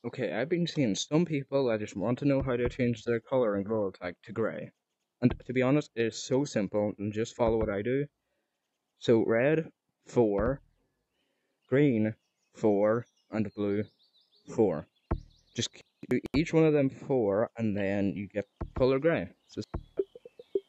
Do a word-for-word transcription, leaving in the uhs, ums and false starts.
Okay, I've been seeing some people that just want to know how to change their color and glow tag to grey. And to be honest, it is so simple, and just follow what I do. So red, four, green, four, and blue, four. Just do each one of them four, and then you get color grey. So